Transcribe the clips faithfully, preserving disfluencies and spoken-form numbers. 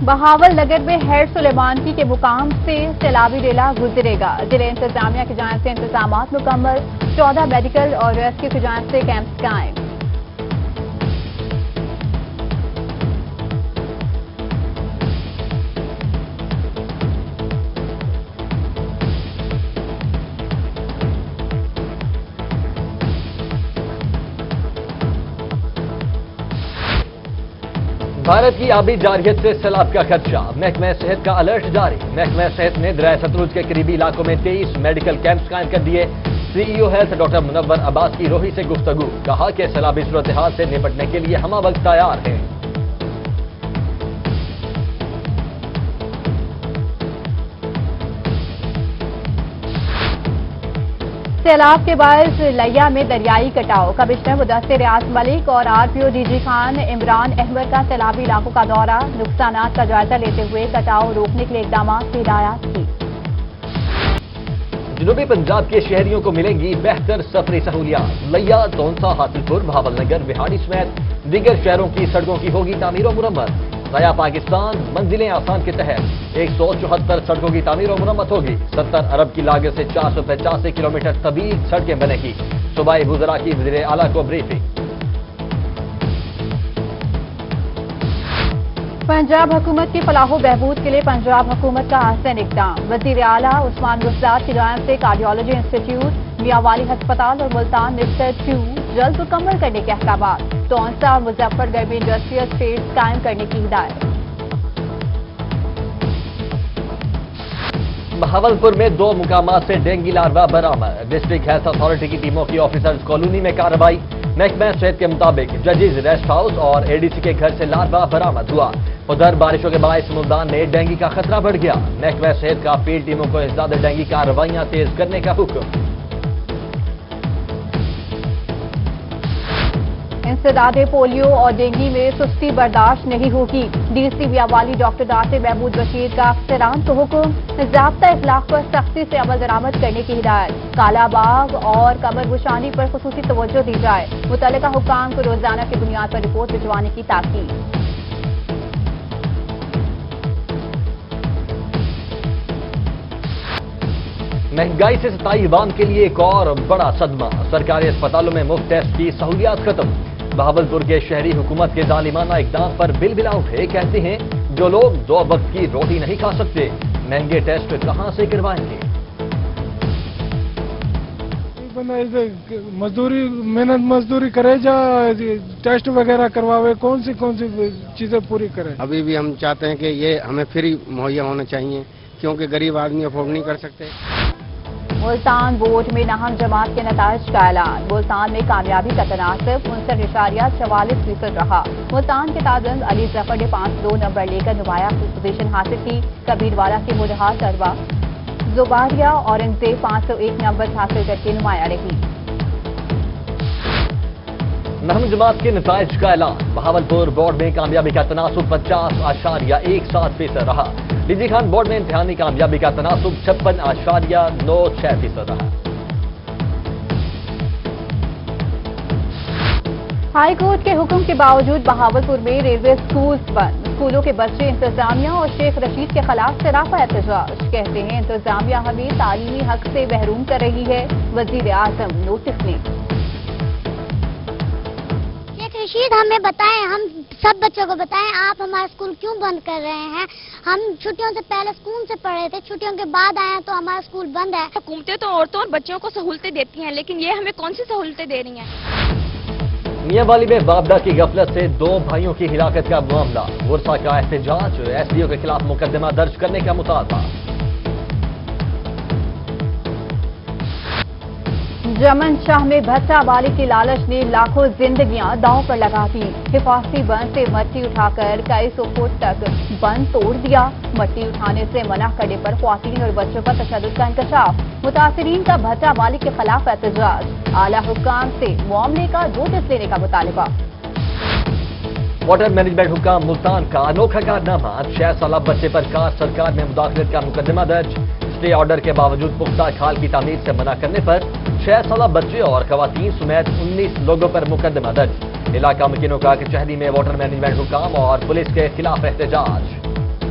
बहावल नगर में हेड सुलेमानकी के मुकाम से सैलाबी रेला गुजरेगा। जिले इंतजामिया की जानिब से इंतजाम मुकम्मल, चौदह मेडिकल और रेस्क्यू की जानिब से कैंप कायम। भारत की आबी जारियत से सैलाब का खदशा, महकमा सेहत का अलर्ट जारी। महकमा सेहत ने दरिया सतलुज के करीबी इलाकों में तेईस मेडिकल कैंप्स कायम कर दिए। CEO health doctor Munawar Abbas की रोही से गुफ्तगू, कहा कि सैलाबी सूरत हाल से निपटने के लिए हम वक्त तैयार हैं। सैलाब के बायस लिया में दरियाई कटाव, कमिश्नर मुदस्सिर रियाज मलिक और आरपीओ डीजी खान इमरान अहमद का सैलाबी इलाकों का दौरा, नुकसानात का जायजा लेते हुए कटाव रोकने के लिए इकदाम की हिदायत की। जनूबी पंजाब के शहरियों को मिलेंगी बेहतर सफरी सहूलियात। लिया, तोनसा, हासिलपुर, बहावलनगर, बिहाड़ी समेत दीगर शहरों की सड़कों की होगी तामीर और मुरम्मत। नया पाकिस्तान मंजिलें आसान के तहत एक सौ चौहत्तर सड़कों की तामीर और मुरम्मत होगी। सत्तर अरब की लागत से चार सौ पचासी किलोमीटर तवील सड़कें बनेगी। सूबाई वुज़रा की वज़ीर आला को ब्रीफिंग। पंजाब हुकूमत की फलाह बहबूद के लिए पंजाब हुकूमत का हसन इक़दाम। वज़ीर आला उस्मान गुजरात की जानिब से कार्डियोलॉजी इंस्टीट्यूट, मियावाली अस्पताल और मुल्तान मिस्टर टू जल्द मुकम्मल करने के अहकाम। तोनसा और मुजफ्फरगढ़ में इंडस्ट्रियल स्टेट्स कायम करने की हिदायत। बहावलपुर में दो मुकामात से डेंगू लार्वा बरामद। डिस्ट्रिक्ट हेल्थ अथॉरिटी की टीमों की ऑफिसर्स कॉलोनी में कार्रवाई। महकमा सेहत के मुताबिक जजेज रेस्ट हाउस और एडीसी के घर से लार्वा बरामद हुआ। उधर बारिशों के बायस मुल्तान में डेंगू का खतरा बढ़ गया। महकमा सेहत का फील्ड टीमों को ज्यादा डेंगू कार्रवाइयां तेज करने का हुक्म। इंसदादे पोलियो और डेंगू में सुस्ती बर्दाश्त नहीं होगी। डीसी मियावाली डॉक्टर नासिर महमूद बशीर का अफसरान को हुक्म, ज़ाब्ता इखलाक पर सख्ती से अमल दरामद करने की हिदायत। काला बाग और कमर बुशानी पर खुसूसी तवज्जो दी जाए। मुतल्लिका हुक्काम को रोजाना की बुनियाद पर रिपोर्ट भिजवाने की ताकीद। महंगाई से सताई अवाम के लिए एक और बड़ा सदमा। सरकारी अस्पतालों में मुफ्त टेस्ट की सहूलियात खत्म। बहावलपुर के शहरी हुकूमत के जालिमाना इकदाम पर बिल बिला उठे। कहते हैं जो लोग दो वक्त की रोटी नहीं खा सकते, महंगे टेस्ट कहां से करवाएंगे। मजदूरी मेहनत मजदूरी करे जा टेस्ट वगैरह करवावे, कौन सी कौन सी चीजें पूरी करें। अभी भी हम चाहते हैं कि ये हमें फ्री मुहैया होना चाहिए, क्योंकि गरीब आदमी अफोर्ड नहीं कर सकते। मुल्तान बोर्ड में नाहम जमात के नताइज का ऐलान। मुल्तान में कामयाबी का तनासिब उनसठ इशारिया चवालीस फीसद रहा। मुल्तान के ताजन अली जफर ने पांच दो नंबर लेकर नुमाया पोजीशन हासिल की। कबीरवाला के मुरहा सरवा जुबारिया औरंगजेब पांच सौ एक नंबर हासिल करके नुमाया रही। नाहम जमात के नताइज का ऐलान। बहावलपुर बोर्ड में कामयाबी का तनासुब पचास आशारिया एक सात फीसद रहा। डीजी खान बोर्ड में इम्तिहानी कामयाबी का तनासुब छप्पन आशारिया नौ छह फीसद रहा। हाई कोर्ट के हुक्म के बावजूद बहावलपुर में रेलवे स्कूल्स बंद। स्कूलों के बच्चे इंतजामिया और शेख रशीद के खिलाफ सरापा एहतजाज। कहते हैं इंतजामिया हमें तालीमी हक से महरूम कर रही है। वजीर आजम नोटिस ने रशीद हमें बताएं, हम सब बच्चों को बताएं, आप हमारा स्कूल क्यों बंद कर रहे हैं। हम छुट्टियों से पहले स्कूल से पढ़ रहे थे, छुट्टियों के बाद आए हैं तो हमारा स्कूल बंद है। हुकूमतें तो औरतों और बच्चों को सहूलतें देती हैं, लेकिन ये हमें कौन सी सहूलतें दे रही हैं। मियांवाली में वापदा की गफलत से दो भाइयों की हिलाकत का मामला। वर्षा का एहतजाज, एसडीओ के खिलाफ मुकदमा दर्ज करने का मुतालबा। जमन शाह में भट्टा बालिग की लालच ने लाखों जिंदगियां दांव पर लगा दी। हिफाजती बंद से मट्टी उठाकर कई सौ फुट तक बंद तोड़ दिया। मट्टी उठाने से मना करने पर ख्वातीन और बच्चों पर तशद्दुद का इंकशाफ। मुतासिरीन का भट्टा बालिग के खिलाफ एहतजाज। आला हुक्काम से मामले का नोटिस लेने का मुतालबा। वाटर मैनेजमेंट हुक्काम मुल्तान का अनोखा कारनामा। छह साल बच्चे पर कार सरकार में मुदाखलत का मुकदमा दर्ज। स्टे ऑर्डर के बावजूद पुख्ता खाल की तामीर से मना करने पर छह साल बच्चे और खवातीन समेत उन्नीस लोगों पर मुकदमा दर्ज। इलाका मकीनों का कचहरी में वाटर मैनेजमेंट हुक्काम और पुलिस के खिलाफ एहतजाज।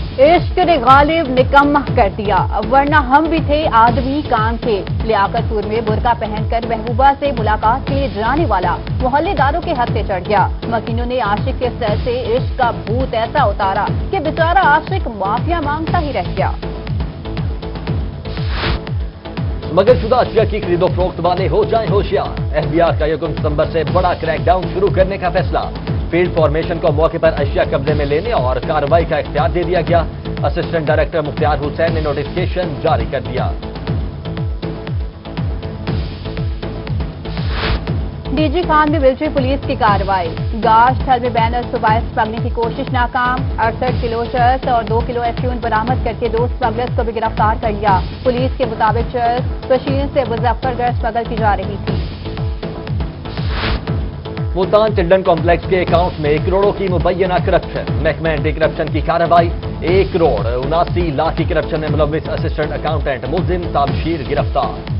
इश्क ने गालिब निकम्मा कर दिया, वरना हम भी थे आदमी काम के। लियाकतपुर में बुर्का पहनकर महबूबा से मुलाकात के लिए जाने वाला मोहल्लेदारों के हत्थे चढ़ गया। मकीनों ने आशिक के सर से इश्क का भूत ऐसा उतारा कि बेचारा आशिक माफिया मांगता ही रह गया। मगरशुदा अशिया की खरीदो फरोख्त वाले हो जाएं होशियार। एफबीआर का यकम सितंबर से बड़ा क्रैकडाउन शुरू करने का फैसला। फील्ड फॉर्मेशन को मौके पर अशिया कब्जे में लेने और कार्रवाई का इख्तियार दे दिया गया। असिस्टेंट डायरेक्टर मुख्तार हुसैन ने नोटिफिकेशन जारी कर दिया। डीजी खान में मिलिट्री पुलिस की कार्रवाई। गाश थल में बैनर सुबाइस स्मगलिंग की कोशिश नाकाम। अड़सठ किलो चर्स और दो किलो एफ्यून बरामद करके दो स्मगलर्स को भी गिरफ्तार कर लिया। पुलिस के मुताबिक चर्स कशीर से मुजफ्फरगढ़ स्मगल की जा रही थी। मुल्तान चिल्ड्रन कॉम्प्लेक्स के अकाउंट में करोड़ों की मुबैना करप्शन। महकमा एंटी करप्शन की कार्रवाई। एक करोड़ उनासी लाख की करप्शन में मुलविस असिस्टेंट अकाउंटेंट मुलजिम ताबशीर गिरफ्तार।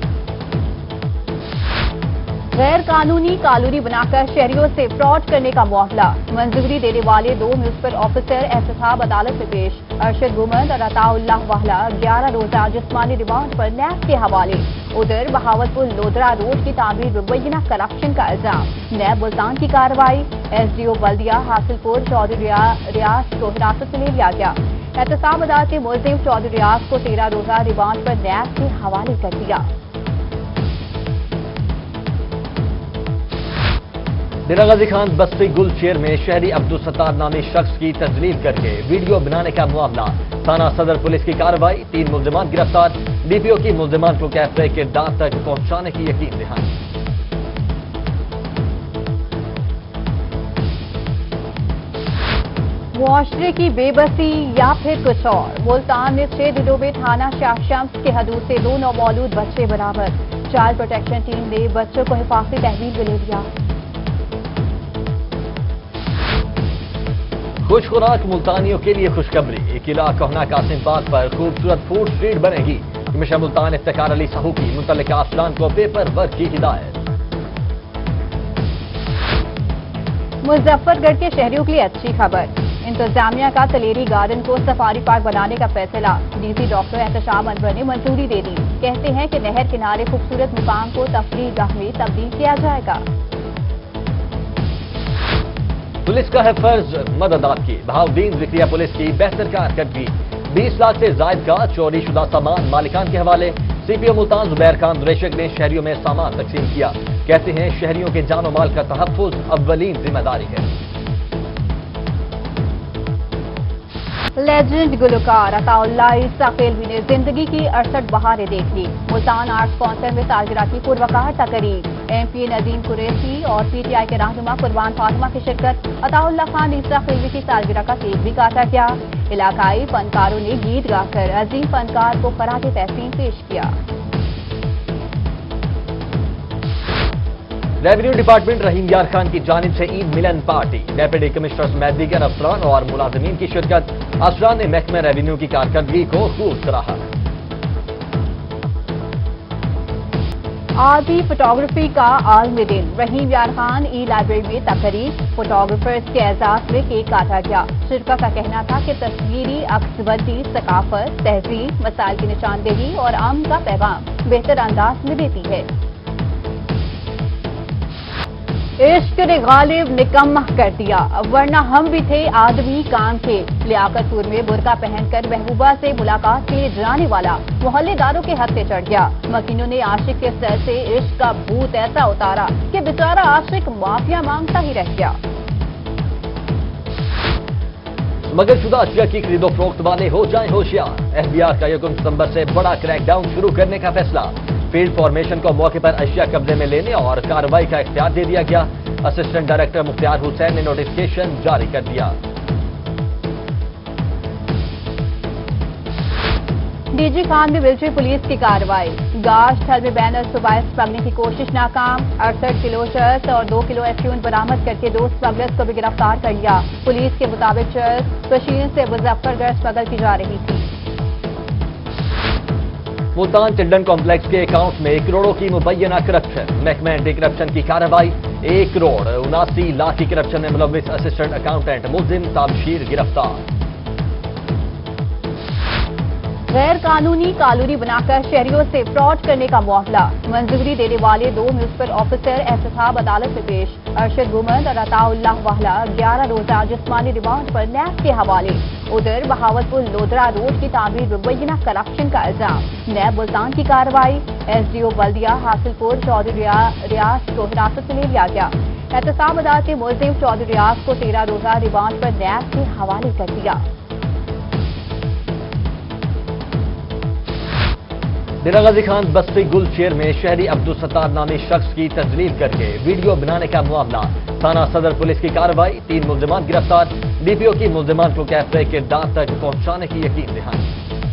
गैर कानूनी कॉलोनी बनाकर शहरियों से फ्रॉड करने का मामला। मंजूरी देने वाले दो म्यूनिसिपल ऑफिसर एहतसाब अदालत में पेश। अरशद गुमद और अताउल्लाह वाहला ग्यारह रोजा जिस्मानी रिमांड पर नैब के हवाले। उधर बहावलपुर लोधरा रोड की तामीर मुबैना करप्शन का इल्जाम। नैब मुल्तान की कार्रवाई। एसडीओ बल्दिया हासिलपुर चौधरी रियाज को हिरासत में ले लिया गया। एहतसाब अदालत ने मुलजिम चौधरी रियाज को तेरह रोजा रिमांड पर नैब के हवाले कर दिया। डेरा गाजी खान बस्ती गुलशेर में शहरी अब्दुल सत्तार नामी शख्स की तजलील करके वीडियो बनाने का मामला। थाना सदर पुलिस की कार्रवाई। तीन मुलजिमान गिरफ्तार। डीपीओ की मुलजिमान को कैफे के दांत तक पहुंचाने की यकीन दहानी। मुआशरे की बेबसी या फिर कुछ और। मुल्तान में छह दिनों में थाना शाह शम्स के हदूद से दो नौमौलूद बच्चे बरामद। चाइल्ड प्रोटेक्शन टीम ने बच्चों को हिफाजती तहवील में ले लिया। खुश खुराक मुल्तानियों के लिए खुशखबरी। किला कोहना कासिम बाग पर खूबसूरत फूड स्ट्रीट बनेगी। मिशन मुल्तान इफ्तिखार अली साहू की मुतल्लिका अफसरान को पेपर वर्क की हिदायत। मुजफ्फरगढ़ के शहरियों के लिए अच्छी खबर। इंतजामिया का तलेरी गार्डन को सफारी पार्क बनाने का फैसला। डीसी डॉक्टर एहतशाम अनवर ने मंजूरी दे दी। कहते हैं कि नहर किनारे खूबसूरत मुकाम को तफरीह गाह में तब्दील किया जाएगा। पुलिस का है फर्ज मदद आपकी। बहाउद्दीन जिक्रिया पुलिस की बेहतर कारकर्दगी। बीस लाख से जायद का चोरी शुदा सामान मालिकान के हवाले। सीपीओ मुल्तान जुबैर खान दुरेशक ने शहरियों में सामान तकसीम किया। कहते हैं शहरियों के जान और माल का तहफ्फुज अव्वलीन जिम्मेदारी है। लेजेंड गुलकार अताउल्लाह साकेलवी ने जिंदगी की अड़सठ बहारें देख ली। मुल्तान आर्ट्स कौंसिल में सालगिरह की पुरवकार तकरीब। एमपी नदीम कुरैशी और पीटीआई के रहनुमा कुर्बान फातिमा की शिरकत। अताउल्लाह खान ईसा खिलवी की सालगिरह का केक भी काटा गया। इलाकाई फनकारों ने गीत गाकर अजीम फनकार को खराज तहसीन पेश किया। रेवेन्यू डिपार्टमेंट रहीम यार खान की जानिब से Eid Milan party. Deputy commissioner समेत दीगर अफसरान और मुलाजमीन की शिरकत। अफसरान ने महकमा रेवेन्यू की कारकर्दगी को खूब सराहा। आरती फोटोग्राफी का आलमी दिन। रहीम यार खान ई लाइब्रेरी में तकरीब। फोटोग्राफर्स के एजाज में केक काटा गया। शिरका का कहना था कि तस्वीरी अक्सबंदी सकाफत, तहजीब, मसाइल की निशानदेही और अमन का पैगाम बेहतर अंदाज में देती है। इश्क ने गालिब निकम्मा कर दिया, वरना हम भी थे आदमी काम के। लियाकतपुर में बुर्का पहनकर महबूबा से मुलाकात के लिए जाने वाला मोहल्लेदारों के हत्थे चढ़ गया। मकीनों ने आशिक के सर से इश्क का भूत ऐसा उतारा कि बेचारा आशिक माफिया मांगता ही रह गया। मगरशुदा अशिया की खरीदो फरोख्त वाले हो जाएं होशियार। एफबीआर का यकम सितंबर से बड़ा क्रैकडाउन शुरू करने का फैसला। फील्ड फॉर्मेशन को मौके पर अशिया कब्जे में लेने और कार्रवाई का इख्तियार दे दिया गया। असिस्टेंट डायरेक्टर मुख्तार हुसैन ने नोटिफिकेशन जारी कर दिया। डीजी खान में मिलिट्री पुलिस की कार्रवाई। गाश थल में बैनर सुबाइस स्मगलिंग की कोशिश नाकाम। अड़सठ किलो चर्स और दो किलो एफ्यून बरामद करके दो स्मगलर्स को भी गिरफ्तार कर लिया। पुलिस के मुताबिक चर्स कशीर से मुजफ्फरगढ़ स्मगल की जा रही थी। मुल्तान चिल्ड्रन कॉम्प्लेक्स के अकाउंट में करोड़ों की मुबैना करप्शन। महकमा एंटी करप्शन की कार्रवाई। एक करोड़ उनासी लाख की करप्शन में मुलविस असिस्टेंट अकाउंटेंट मुलजिम ताबशीर गिरफ्तार। गैर कानूनी कॉलोनी बनाकर शहरियों से फ्रॉड करने का मामला। मंजूरी देने वाले दो म्युनिसिपल ऑफिसर एहतसाब अदालत में पेश। अरशद गुमद और अताउल्लाह वाहला ग्यारह रोजा जिस्मानी रिमांड पर नैब के हवाले। उधर बहावलपुर लोधरा रोड की तामीर मुबैना करप्शन का इल्जाम। नैब मुल्तान की कार्रवाई। एसडीओ बल्दिया हासिलपुर चौधरी रियाज को हिरासत में ले लिया गया। एहतसाब अदालत ने मुलजिम चौधरी रियाज को तेरह रोजा रिमांड पर नैब के हवाले कर दिया। दिलागाजी खान बस्ती गुलशेर में शहरी अब्दुल सत्तार नामी शख्स की तजलील करके वीडियो बनाने का मामला। थाना सदर पुलिस की कार्रवाई। तीन मुल्जिमान गिरफ्तार। डीपीओ की मुल्जिमान को कैफे के दांत तक पहुंचाने की यकीन दहानी।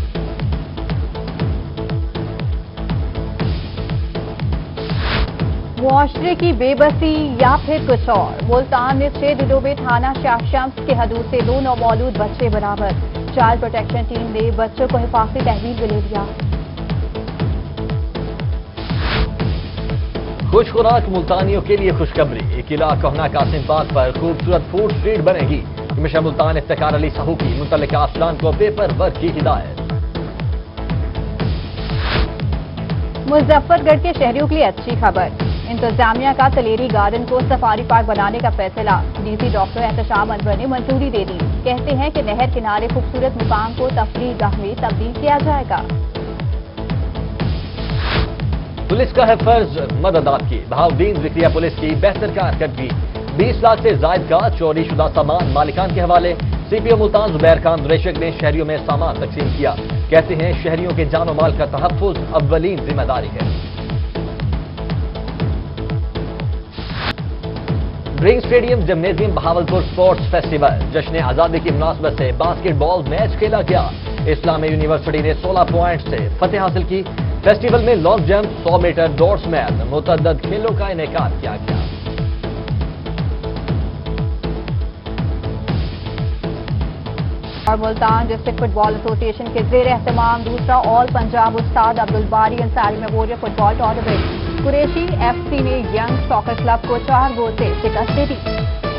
मुआशरे की बेबसी या फिर कुछ और। मुल्तान में छह दिनों में थाना शाह शम्स के हदूद से दो नौमौलूद बच्चे बरामद। चाइल्ड प्रोटेक्शन टीम ने बच्चों को हिफाजती तहवील में ले लिया। खुश खुराक मुल्तानियों के लिए खुशखबरी। किला कोहना कासिम बाग पर खूबसूरत फूड स्ट्रीट बनेगी। मिशा मुल्तान इफ्तिखार अली साहू की मुतल्लिका अफसरान को पेपर वर्क की हिदायत। मुजफ्फरगढ़ के शहरियों के लिए अच्छी खबर। इंतजामिया का तलेरी गार्डन को सफारी पार्क बनाने का फैसला। डीसी डॉक्टर एहतशाम अनवर ने मंजूरी दे दी। कहते हैं कि नहर किनारे खूबसूरत मुकाम को तफरीह गाह में तब्दील किया जाएगा। पुलिस का है फर्ज मदद आपकी। बहाउद्दीन जिक्रिया पुलिस की बेहतर कारकर्दगी। बीस लाख से जायद का चोरी शुदा सामान मालिकान के हवाले। सीपीओ मुल्तान जुबैर खान दुरेशक ने शहरियों में सामान तकसीम किया। कहते हैं शहरियों के जानो माल का तहफ्फुज अव्वलीन जिम्मेदारी है। Dring stadium gymnasium Bahawalpur sports festival. जश्न आजादी की मुनासबत से बास्केटबॉल मैच खेला गया। इस्लामी यूनिवर्सिटी ने सोलह पॉइंट से फतेह हासिल की। फेस्टिवल में लॉन्ग जंप, सौ मीटर दौड़ समेत मुतअद्दिद खेलों का इनेकाद किया गया। और मुल्तान डिस्ट्रिक्ट फुटबॉल एसोसिएशन के जेर एहतमाम दूसरा all Punjab Ustad Abdul Bari Ansari memorial football tournament. Qureshi FC ने यंग सॉकर क्लब को चार गोल से शिकस्त दे दी।